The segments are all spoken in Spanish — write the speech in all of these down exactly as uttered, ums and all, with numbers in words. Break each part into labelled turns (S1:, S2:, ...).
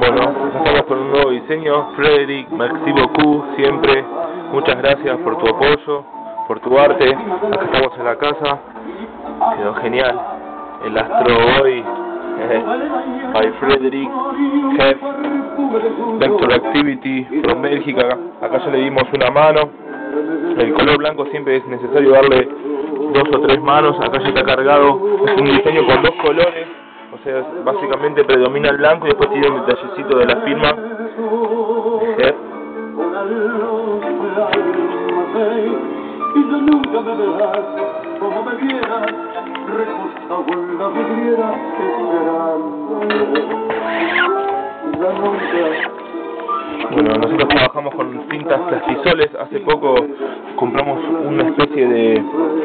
S1: Bueno, empezamos con un nuevo diseño. Frederic, merci beaucoup, siempre. Muchas gracias por tu apoyo, por tu arte. Acá estamos en la casa. Quedó genial. El Astro Boy eh, by Frederic, Chef, Vector Activity from Bélgica. Acá ya le dimos una mano. El color blanco siempre es necesario darle dos o tres manos. Acá ya está cargado. Es un diseño con dos colores. O sea, básicamente predomina el blanco y después tiene el detallecito de la firma. ¿Eh? Bueno, nosotros trabajamos con cintas plastisoles. Hace poco compramos una especie de...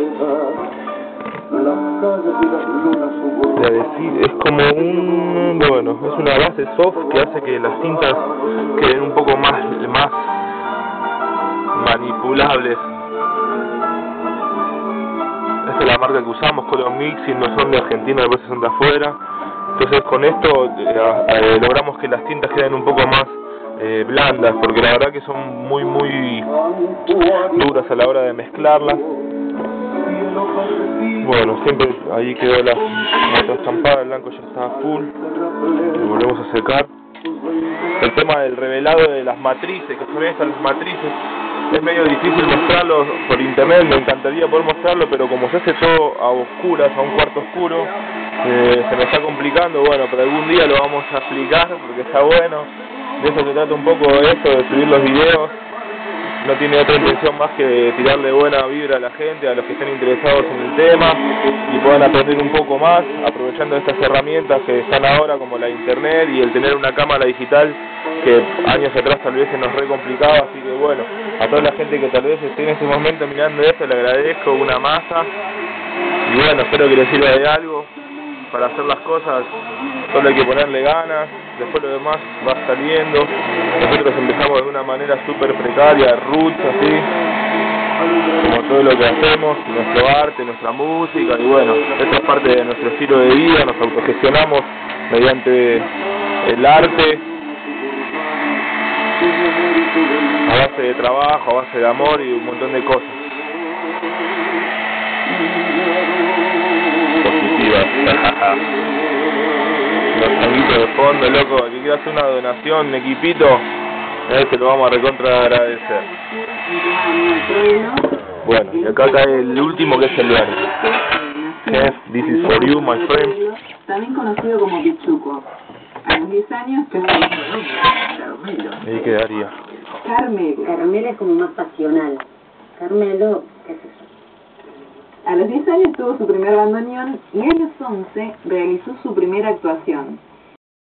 S1: de decir, es como un... bueno, es una base soft que hace que las cintas queden un poco más, más manipulables. Esta es la marca que usamos, Color Mixing, no son de Argentina, a veces son de afuera. Entonces con esto eh, eh, logramos que las tintas queden un poco más eh, blandas, porque la verdad que son muy muy duras a la hora de mezclarlas. Bueno, siempre ahí quedó la otra estampada, el blanco ya está full. Lo volvemos a secar. El tema del revelado de las matrices, que son estas las matrices, es medio difícil mostrarlo por internet. Me encantaría poder mostrarlo, pero como se hace todo a oscuras, a un cuarto oscuro, eh, se me está complicando. Bueno, pero algún día lo vamos a explicar porque está bueno. De eso se trata un poco esto, de subir los videos. No tiene otra intención más que tirarle buena vibra a la gente, a los que estén interesados en el tema y puedan aprender un poco más, aprovechando estas herramientas que están ahora como la internet y el tener una cámara digital que años atrás tal vez se nos re complicaba. Así que bueno, a toda la gente que tal vez esté en ese momento mirando esto le agradezco una masa y bueno, espero que les sirva de algo. Para hacer las cosas solo hay que ponerle ganas, después lo demás va saliendo. Nosotros empezamos de una manera súper precaria, roots, así, como todo lo que hacemos, nuestro arte, nuestra música, y bueno, esto es parte de nuestro estilo de vida, nos autogestionamos mediante el arte, a base de trabajo, a base de amor y un montón de cosas positivas. Los amiguitos de fondo, loco, que quiera hacer una donación, un equipito, eh, te lo vamos a recontra agradecer. Bueno, y acá cae el último, que es el verde. Chef, this is for you, my friend.
S2: También conocido como Pichuco. A los diez años tuvo...
S1: Ahí quedaría.
S2: Carmelo.
S3: Carmelo es como más pasional. Carmelo, ¿qué es eso?
S2: A los diez años tuvo su primer bandoneón y a los once realizó su primera actuación.